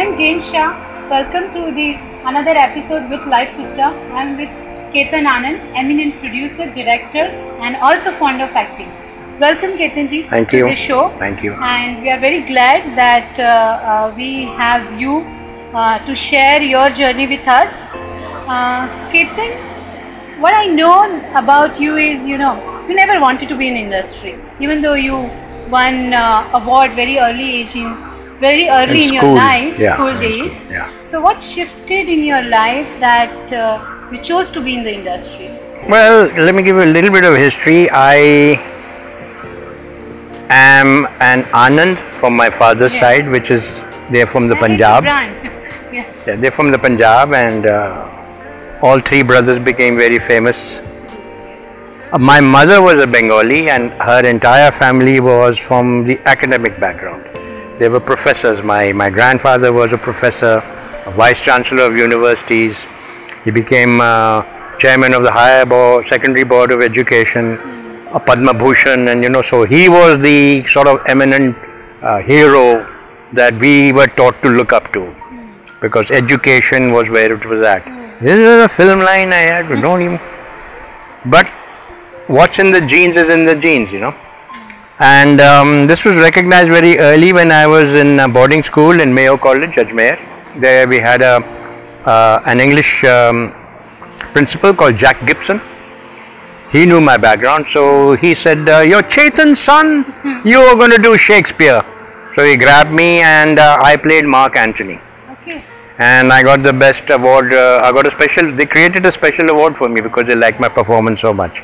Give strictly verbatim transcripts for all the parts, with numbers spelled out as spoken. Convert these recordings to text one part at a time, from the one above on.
I'm Jane Sha. Welcome to the another episode with LifeSutra. I'm with Ketan Anand, eminent producer, director, and also fond of acting. Welcome, Ketan ji, Thank to you. this show. Thank you. And we are very glad that uh, uh, we have you uh, to share your journey with us. Uh, Ketan, what I know about you is, you know, you never wanted to be in industry, even though you won uh, award very early age in very early in, in your life, yeah. school days. Yeah. So what shifted in your life that uh, you chose to be in the industry? Well, let me give you a little bit of history. I am an Anand from my father's Yes. side, which is they're from the And it's a Punjab. brand. Yes. Yeah, they're from the Punjab, and uh, all three brothers became very famous. Uh, my mother was a Bengali, and her entire family was from the academic background. They were professors. My, my grandfather was a professor, a vice chancellor of universities. He became uh, chairman of the higher board, secondary board of education, a Padma Bhushan, and you know, so he was the sort of eminent uh, hero that we were taught to look up to, because education was where it was at. This is a film line I had, we don't even. But what's in the genes is in the genes, you know. And um, this was recognized very early when I was in a boarding school in Mayo College, Ajmer. There we had a uh, an English um, principal called Jack Gibson. He knew my background, so he said, uh, "You're Chetan's son. You are going to do Shakespeare." So he grabbed me, and uh, I played Mark Antony. Okay. And I got the best award. Uh, I got a special. They created a special award for me because they liked my performance so much.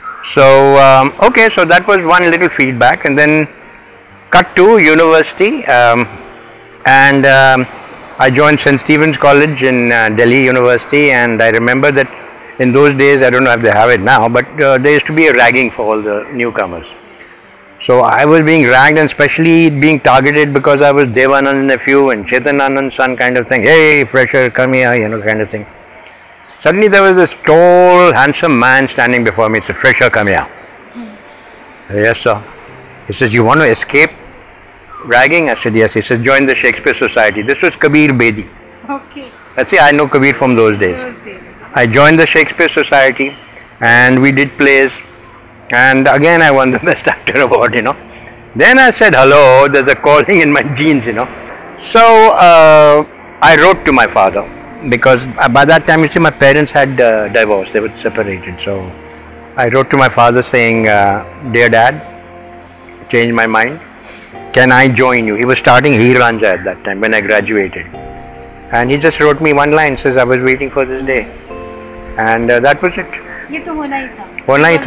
So um, okay, so that was one little feedback, and then cut to university, um, and um, I joined Saint Stephen's College in uh, Delhi University, and I remember that in those days, I don't know if they have it now, but uh, there used to be a ragging for all the newcomers. So I was being ragged, and especially being targeted because I was Deva Anand's nephew and Chetan Anand's son, kind of thing. Hey, fresher, come here, you know, kind of thing. Suddenly there was this tall, handsome man standing before me. It's a fresher, come here. Mm. Yes, sir. He says, you want to escape ragging? I said, yes. He says, join the Shakespeare Society. This was Kabir Bedi. Okay. That's it. I know Kabir from those days. Those days. I joined the Shakespeare Society, and we did plays. And again, I won the Best Actor award, you know. Then I said, hello, there's a calling in my genes, you know. So uh, I wrote to my father. Because by that time, you see, my parents had uh, divorced, they were separated. So I wrote to my father saying, uh, dear dad, changed my mind, can I join you? He was starting Heer Ranjha at that time when I graduated. And he just wrote me one line, says, I was waiting for this day. And uh, that was it. ये तो होना ही था. होना ही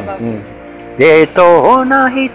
था. ये तो होना ही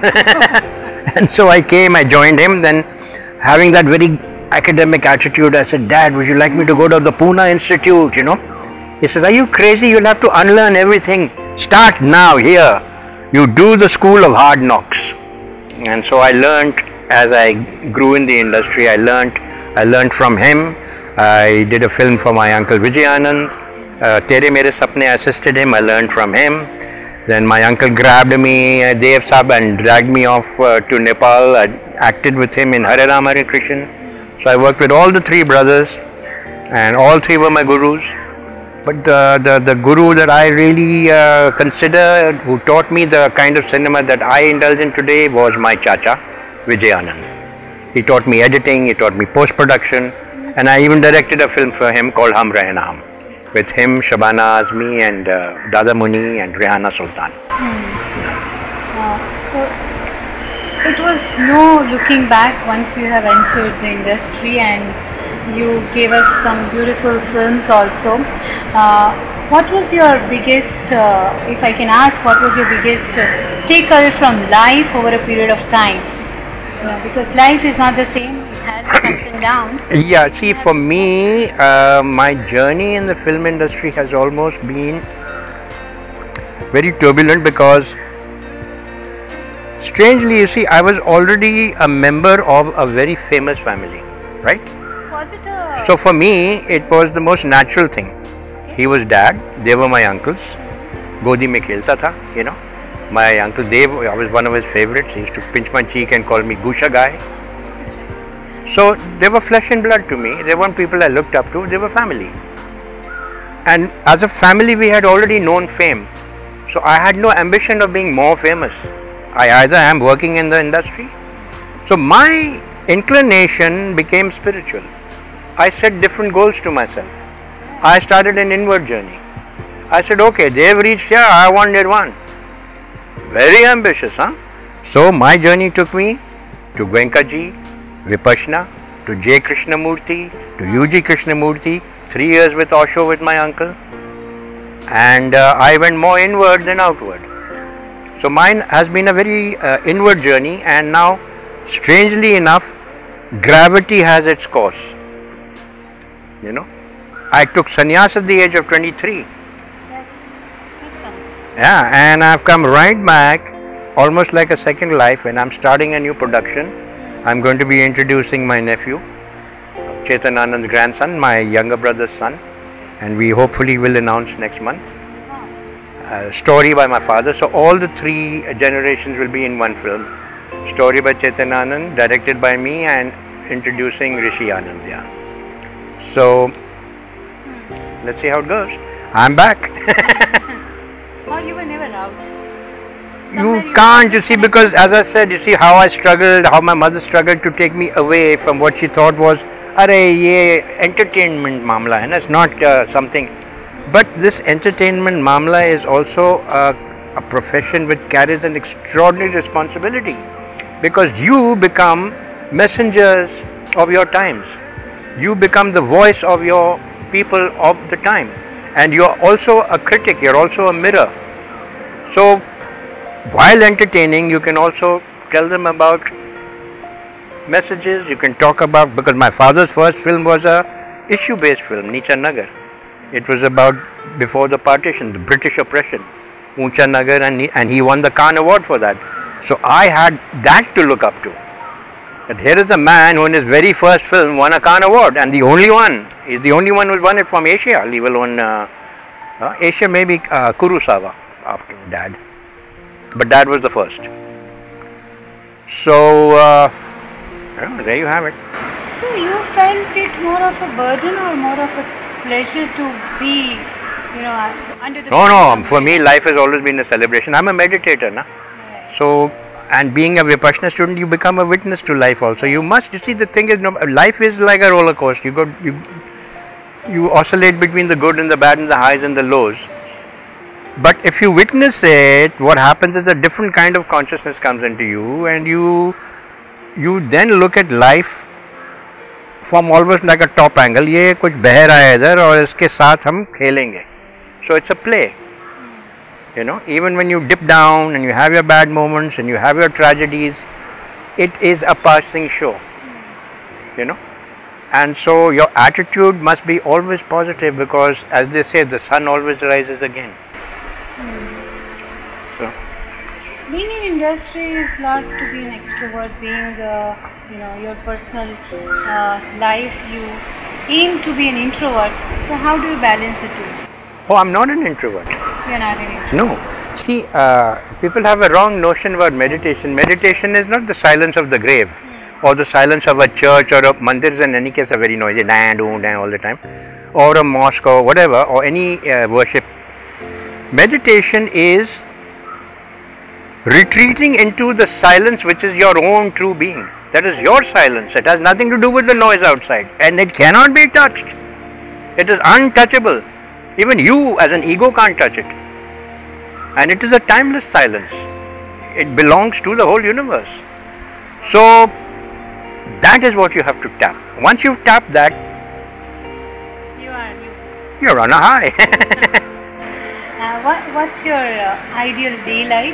था. And so I came, I joined him, then having that very academic attitude, I said, Dad, would you like me to go to the Pune Institute, you know? He says, are you crazy? You'll have to unlearn everything. Start now, here. You do the school of hard knocks. And so I learned, as I grew in the industry, I learned, I learned from him. I did a film for my uncle Vijay Anand. Uh, Tere Mere Sapne, I assisted him, I learned from him. Then my uncle grabbed me, uh, Dev Sahab, and dragged me off uh, to Nepal. I acted with him in Hare Ram Hare Krishna. So I worked with all the three brothers, and all three were my gurus. But the, the, the guru that I really uh, consider, who taught me the kind of cinema that I indulge in today, was my chacha, Vijay Anand. He taught me editing, he taught me post-production, and I even directed a film for him called Hum Rahe Na Hum, with him, Shabana Azmi, and uh, Dada Muni, and Rehana Sultan. Hmm. Uh, so it was no looking back once you have entered the industry, and you gave us some beautiful films also. Uh, what was your biggest, uh, if I can ask, what was your biggest uh, takeaway from life over a period of time? Uh, because life is not the same, it has its ups and downs. Yeah, see, for me, uh, my journey in the film industry has almost been very turbulent, because strangely, you see, I was already a member of a very famous family, right? Was it a... So for me, it was the most natural thing. He was dad, they were my uncles. Godi mein khelta tha, you know. My uncle Dev, I was one of his favorites. He used to pinch my cheek and call me Gusha guy. So they were flesh and blood to me. They weren't people I looked up to, they were family. And as a family we had already known fame. So I had no ambition of being more famous. I either am working in the industry. So my inclination became spiritual. I set different goals to myself. I started an inward journey. I said, okay, they've reached here, I want nirvana. Very ambitious, huh? So my journey took me to Venkaji, Vipassana, to J. Krishnamurti, to U G. Krishnamurti, three years with Osho with my uncle. And uh, I went more inward than outward. So mine has been a very uh, inward journey, and now, strangely enough, gravity has its course. You know, I took sannyas at the age of twenty-three. That's, that's something. Yeah, and I've come right back, almost like a second life, and I'm starting a new production. I'm going to be introducing my nephew, Chetan Anand's grandson, my younger brother's son, and we hopefully will announce next month. A story by my father. So all the three generations will be in one film. Story by Chetan Anand, directed by me, and introducing Rishi Anand. Yeah. So let's see how it goes. I'm back. Or you were never out? You can't, you see, because as I said, you see how I struggled, how my mother struggled to take me away from what she thought was, arey, ye entertainment mamla hai na, it's not uh, something. But this entertainment mamla is also a, a profession which carries an extraordinary responsibility, because you become messengers of your times. You become the voice of your people of the time, and you are also a critic, you are also a mirror. So while entertaining, you can also tell them about messages, you can talk about, because my father's first film was a issue based film, Neecha Nagar. It was about before the partition, the British oppression, Uncha Nagar, and he, and he won the Khan Award for that. So I had that to look up to. That here is a man who in his very first film won a Khan Award, and the only one, he's the only one who won it from Asia, leave alone uh, uh, Asia, maybe uh, Kurosawa after Dad. But Dad was the first. So uh, yeah, there you have it. So you felt it more of a burden or more of a pleasure to be, you know, under the... No, no, for me life has always been a celebration. I'm a meditator, na? Right. So, and being a Vipassana student, you become a witness to life also. You must, you see, the thing is, no, life is like a roller coaster. You got, you, you oscillate between the good and the bad and the highs and the lows. But if you witness it, what happens is a different kind of consciousness comes into you, and you, you then look at life from almost like a top angle. ये कुछ बह रहा है इधर और इसके साथ हम खेलेंगे. So it's a play. You know, even when you dip down and you have your bad moments and you have your tragedies, it is a passing show. You know, and so your attitude must be always positive, because as they say, the sun always rises again. So being in industry is not to be an extrovert. Being uh, you know, your personal uh, life, you aim to be an introvert. So how do you balance the two? Oh, I'm not an introvert. You're not an introvert. No. See, uh, people have a wrong notion about meditation. Meditation is not the silence of the grave, mm. or the silence of a church, or a mandirs in any case are very noisy, dan, do, dan, all the time, or a mosque or whatever, or any uh, worship. Meditation is retreating into the silence which is your own true being. That is your silence. It has nothing to do with the noise outside, and it cannot be touched. It is untouchable. Even you as an ego can't touch it. And it is a timeless silence. It belongs to the whole universe. So that is what you have to tap. Once you've tapped that, You are you. you're on a high. Uh, what, what's your uh, ideal day like?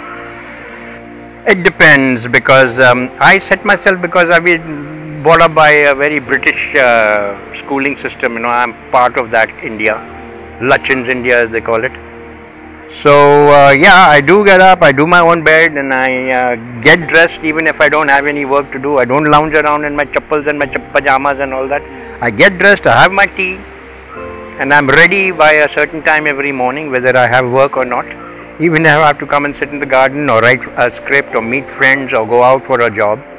It depends, because um, I set myself, because I've been brought up by a very British uh, schooling system. You know, I'm part of that India, Lutyens India as they call it. So uh, yeah, I do get up, I do my own bed, and I uh, get dressed even if I don't have any work to do. I don't lounge around in my chappals and my pajamas and all that. I get dressed, I have my tea, and I'm ready by a certain time every morning, whether I have work or not. Even if I have to come and sit in the garden or write a script or meet friends or go out for a job,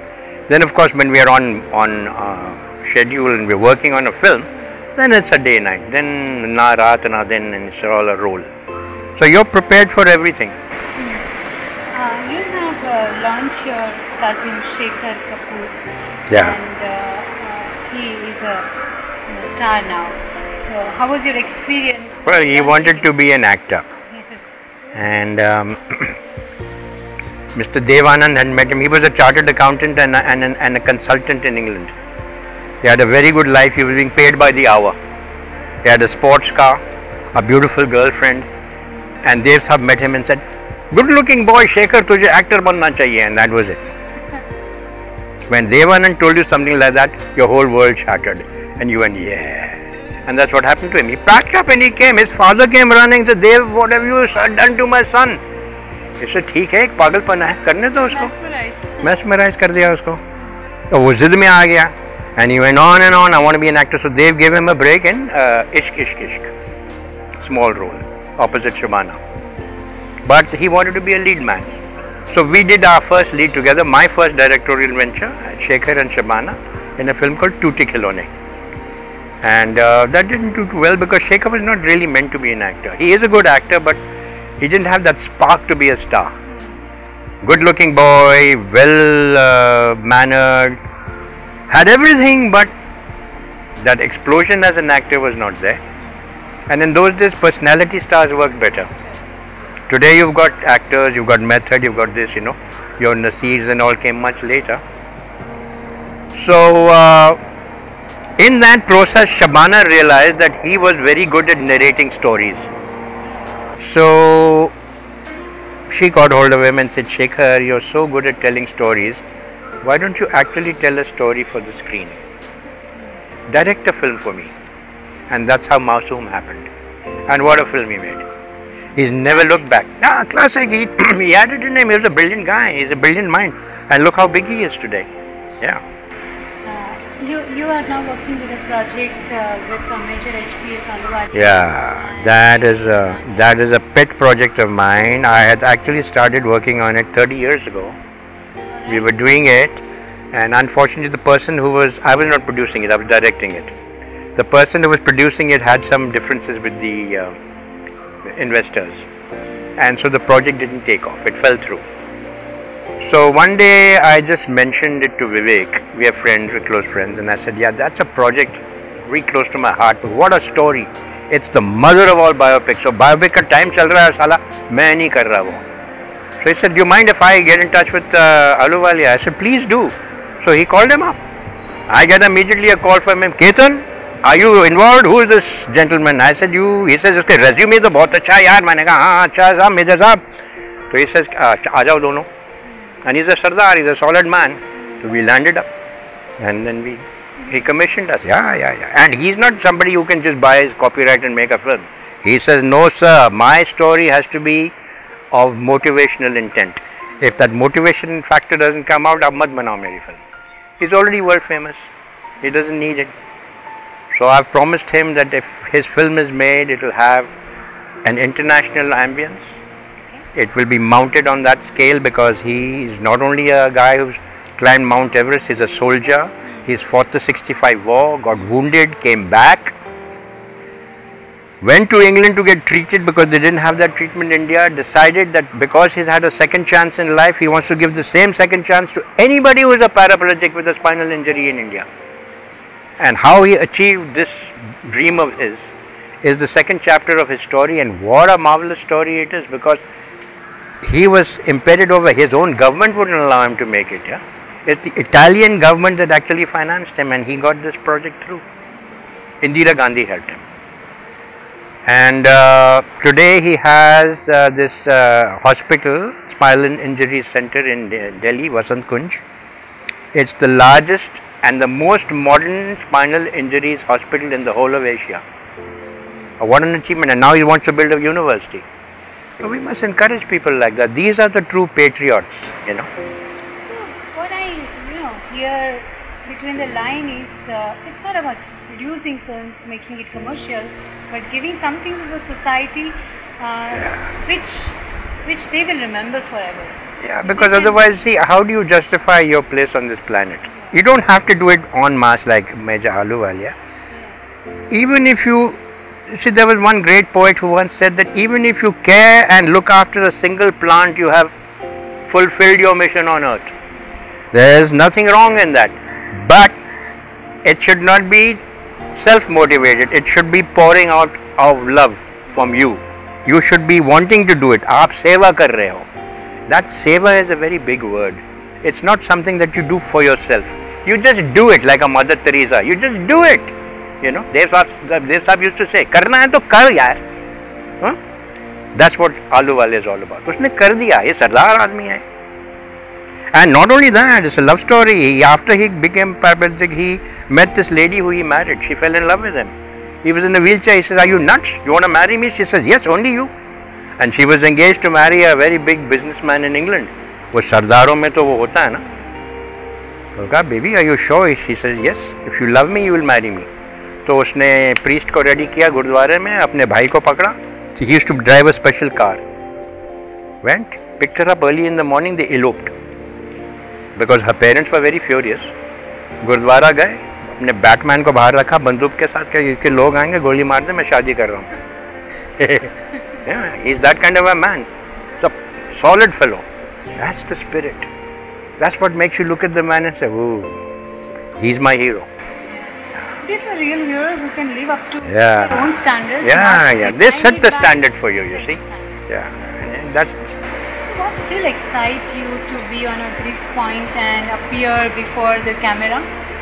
Then of course when we are on on uh, schedule and we're working on a film, then it's a day night. Then na raat na din, and it's all a roll. So you're prepared for everything. Hmm. Uh, you have uh, launched your cousin Shekhar Kapur. Yeah. And uh, uh, he is a you know, star now. So how was your experience? Well, he wanted to be an actor. Yes. And um, Mister Dev Anand had met him. He was a chartered accountant and a, and, an, and a consultant in England. He had a very good life. He was being paid by the hour. He had a sports car, a beautiful girlfriend, and Dev Sahab met him and said, "Good looking boy, Shekhar, tujhe actor banna chahiye," and that was it. When Dev Anand told you something like that, your whole world shattered, and you went, yeah. And that's what happened to him. He packed up and he came. His father came running, said, "Dev, what have you done to my son?" He said, "ठीक है, एक पागलपन है, करने दो उसको." Mesmerized. Mesmerized कर दिया उसको. तो वो जिद में आ गया. And he went on and on. I want to be an actor. So Dev gave him a break in uh, Ishq, Ishq, Ishq. Small role, opposite Shabana. But he wanted to be a lead man. So we did our first lead together, my first directorial venture, Shekhar and Shabana, in a film called Toote Khilone. And uh, that didn't do too well because Shekhar was not really meant to be an actor. He is a good actor, but he didn't have that spark to be a star. Good looking boy, well uh, mannered, had everything, but that explosion as an actor was not there. And in those days, personality stars worked better. Today you've got actors, you've got method, you've got this, you know, your Nasirs and all came much later. So uh, in that process, Shabana realized that he was very good at narrating stories. So she got hold of him and said, "Shekhar, you're so good at telling stories. Why don't you actually tell a story for the screen? Direct a film for me." And that's how Masoom happened. And what a film he made. He's never looked back. Ah, classic. He, he had it in him. He was a brilliant guy. He's a brilliant mind. And look how big he is today. Yeah. Uh, you you are now working with a project uh, with a major H P S Aluwadi. Yeah, that is a, that is a pet project of mine. I had actually started working on it thirty years ago. We were doing it, and unfortunately the person who was, I was not producing it, I was directing it. The person who was producing it had some differences with the uh, investors, and so the project didn't take off, it fell through. So one day I just mentioned it to Vivek, we are friends, we're close friends, and I said, "Yeah, that's a project very close to my heart, but what a story. It's the mother of all biopics. So biopic ka time chal raha hai, sala, main nahi kar raha wo." So he said, "Do you mind if I get in touch with uh, Ahluwalia?" I said, "Please do." So he called him up. I get immediately a call from him, "Ketan, are you involved? Who is this gentleman?" I said, "You." He says, "Uske resume to bahut acha hai yaar." मैंने कहा, "हाँ अच्छा है साहब, major साहब." So he says, "आ जाओ दोनों." And he's a Sardar, he's a solid man. So we landed up, and then we he commissioned us. Yeah, yeah, yeah. And he's not somebody who can just buy his copyright and make a film. He says, "No, sir. My story has to be of motivational intent. If that motivation factor doesn't come out, ab mat banao meri film." He's already world famous. He doesn't need it. So I've promised him that if his film is made, it will have an international ambience. It will be mounted on that scale because he is not only a guy who's climbed Mount Everest, he's a soldier. He's fought the sixty-five war, got wounded, came back, went to England to get treated because they didn't have that treatment in India, decided that because he's had a second chance in life, he wants to give the same second chance to anybody who is a paraplegic with a spinal injury in India. And how he achieved this dream of his is the second chapter of his story, and what a marvelous story it is, because he was impeded over, his own government wouldn't allow him to make it. Yeah, it's the Italian government that actually financed him, and he got this project through. Indira Gandhi helped him. And uh, today he has uh, this uh, hospital, Spinal Injury Center in Delhi, Vasant Kunj. It's the largest and the most modern spinal injuries hospital in the whole of Asia. Uh, what an achievement. And now he wants to build a university. So we must encourage people like that. These are the true patriots, you know. So what I you know hear between the line is uh, it's not about just producing films, making it commercial, but giving something to the society uh, yeah. which which they will remember forever. Yeah, because otherwise, see, how do you justify your place on this planet? You don't have to do it en masse like Major Ahluwalia. Even if you, see, there was one great poet who once said that even if you care and look after a single plant, you have fulfilled your mission on earth. There is nothing wrong in that. But it should not be self-motivated. It should be pouring out of love from you. You should be wanting to do it. Aap seva kar rahe ho. That seva is a very big word. It's not something that you do for yourself. You just do it like a Mother Teresa. You just do it. You know, Dev Sahib used to say, "Karna hai to kar yaar." Huh? That's what Ahluwalia is all about. Usne kar diya. Ye Sardar aadmi hai. And not only that, it's a love story. He, after he became paraplegic, he met this lady who he married. She fell in love with him. He was in a wheelchair. He says, "Are you nuts? You want to marry me?" She says, "Yes, only you." And she was engaged to marry a very big businessman in England. वो सरदारों में तो वो होता है ना. तो कहा, "Baby, are you sure?" She says, "Yes. If you love me, you will marry me." तो उसने priest को ready किया गुरुद्वारे में, अपने भाई को पकड़ा. He used to drive a special car. Went, picked her up early in the morning. They eloped because her parents were very furious. Gurdwara गए, अपने बैटमैन को बाहर रखा बंदूक के साथ, कि लोग आएंगे गोली मार दे, मैं शादी कर रहा हूँ. Yeah, he's that kind of a man. He's a solid fellow. That's the spirit. That's what makes you look at the man and say, "Ooh, he's my hero." These are real heroes who can live up to Yeah. their own standards. Yeah, yeah. They set the by- standard for you, you set see. the standards. Yeah, and that's So what still excites you to be on a grease point and appear before the camera?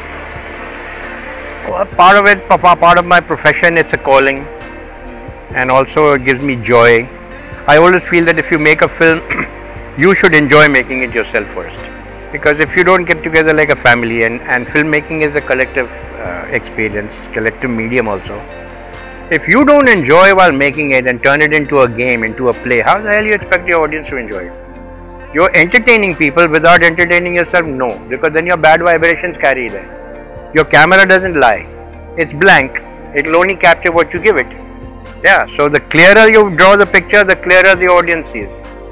well, part of it. pa- Part of my profession. It's a calling, and also it gives me joy. I always feel that if you make a film, you should enjoy making it yourself first. Because if you don't get together like a family, and, and filmmaking is a collective uh, experience, collective medium also. If you don't enjoy while making it and turn it into a game, into a play, how the hell you expect your audience to enjoy it? You're entertaining people without entertaining yourself? No, because then your bad vibrations carry there. Your camera doesn't lie. It's blank. It will only capture what you give it. Yeah, so the clearer you draw the picture, the clearer the audience sees.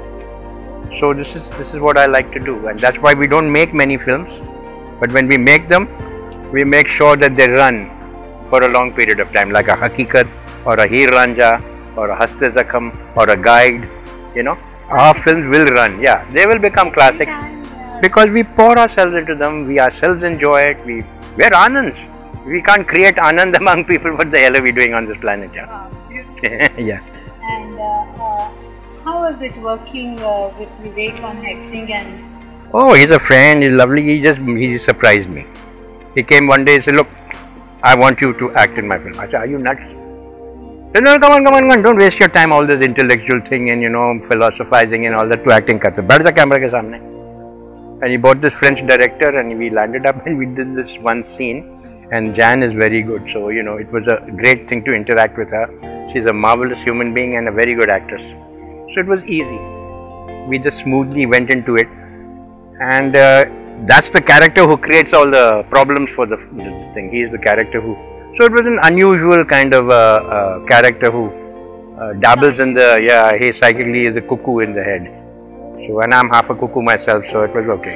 So this is this is what I like to do, and that's why we don't make many films. But when we make them, we make sure that they run for a long period of time, like a Hakikat or a Heer Ranja or a Haste Zakham or a Guide. You know, our films will run. Yeah, they will become classics because we pour ourselves into them. We ourselves enjoy it. We we're Anands. We can't create Anand among people. What the hell are we doing on this planet? Yeah. Wow, beautiful. Yeah. And uh, uh, how was it working uh, with Vivek on Hexing? And Oh, he's a friend. He's lovely. He just he surprised me. He came one day and said, "Look, I want you to act in my film." I said, "Are you nuts?" He said, "No, come on, come on, come on. Don't waste your time all this intellectual thing and, you know, philosophizing and all that to acting karte. Baith the camera ke samne." And he bought this French director, and we landed up and we did this one scene. And Jan is very good, so you know it was a great thing to interact with her. She's a marvelous human being and a very good actress. So it was easy. We just smoothly went into it, and uh, that's the character who creates all the problems for the this thing. He is the character who. So it was an unusual kind of uh, uh, character who uh, dabbles in the yeah. He psychically is a cuckoo in the head. So and I'm half a cuckoo myself, so it was okay.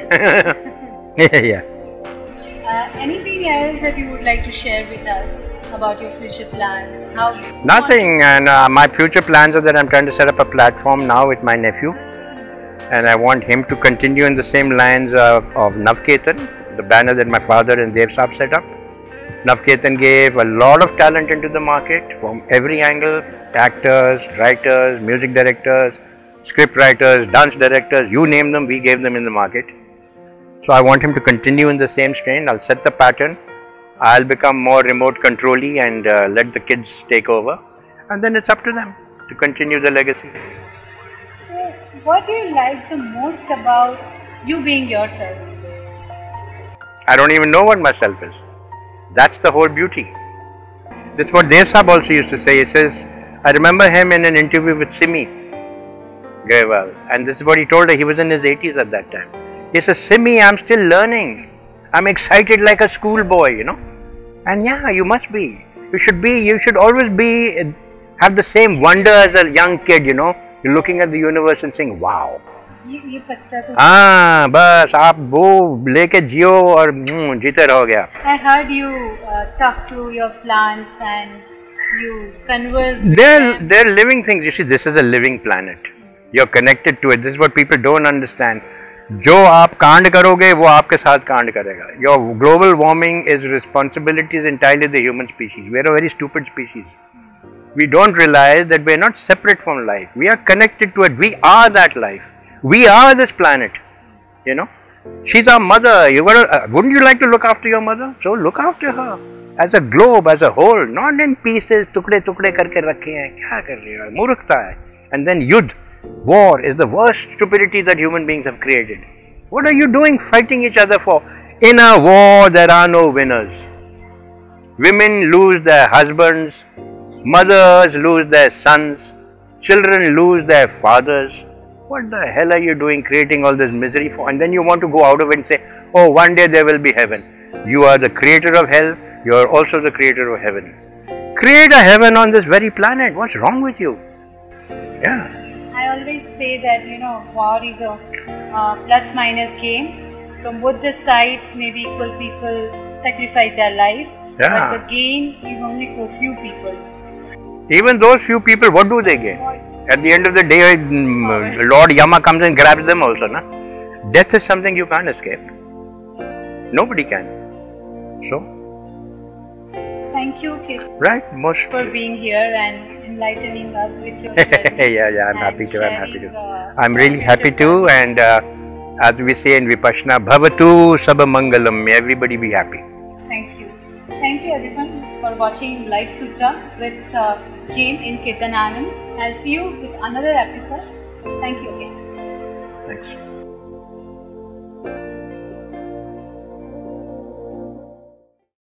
Yeah. uh, anything else that you would like to share with us about your future plans? How Nothing, and uh, my future plans are that I'm trying to set up a platform now with my nephew, and I want him to continue in the same lines of, of Navketan, the banner that my father and Dev Sahib set up. Navketan gave a lot of talent into the market from every angle: actors, writers, music directors, script writers, dance directors, you name them, we gave them in the market. So I want him to continue in the same strain. I'll set the pattern. I'll become more remote control-y and uh, let the kids take over, and then it's up to them to continue the legacy. So, what do you like the most about you being yourself? I don't even know what myself is. That's the whole beauty. That's what Dev Sahib also used to say. He says, I remember him in an interview with Simi Grewal, and this is what he told her. He was in his eighties at that time. He says, Simi, I'm still learning. I'm excited like a schoolboy, you know. And yeah, you must be. You should be. You should always be, have the same wonder as a young kid, you know. You're looking at the universe and saying, wow, ये ये पत्ता तो हाँ बस आप वो लेके जियो और हम्म, जीते रहोगे आप. I heard you uh, talk to your plants and you converse with They're them. they're living things. You see, this is a living planet. You're connected to it. This is what people don't understand. जो आप कांड करोगे वो आपके साथ कांड करेगा. Your global warming is responsibility is entirely the human species. We are a very stupid species. We don't realize that we are not separate from life. We are connected to it. We are that life. We are this planet. You know, she's our mother. You gotta, uh, wouldn't you like to look after your mother? So look after her as a globe, as a whole, not in pieces. टुकड़े टुकड़े करके रखे हैं. क्या कर रही हो? मूर्खता है. And then युद्ध. War is the worst stupidity that human beings have created. What are you doing fighting each other for? In a war, there are no winners. Women lose their husbands, mothers lose their sons, children lose their fathers. What the hell are you doing creating all this misery for? And then you want to go out of it and say, oh, one day there will be heaven. You are the creator of hell, you are also the creator of heaven. Create a heaven on this very planet. What's wrong with you? Yeah. I always say that, you know, war is a uh, plus minus game. From both the sides, maybe equal people sacrifice their life, Yeah. but the gain is only for few people. Even those few people, what do they gain? At the end of the day, mm, Lord Yama comes and grabs them also. Na? Death is something you can't escape. Nobody can. So, Thank you, Kit, right, most. for being here and enlightening us with your journey. yeah, yeah, I'm and happy to. I'm happy sharing, to. uh, I'm really future happy to. projects. And uh, as we say in Vipassana, Bhavatu Sabha Mangalam. May everybody be happy. Thank you. Thank you everyone for watching LifeSutra with uh, Jane in Ketan Anand. I'll see you with another episode. Thank you again. Thanks.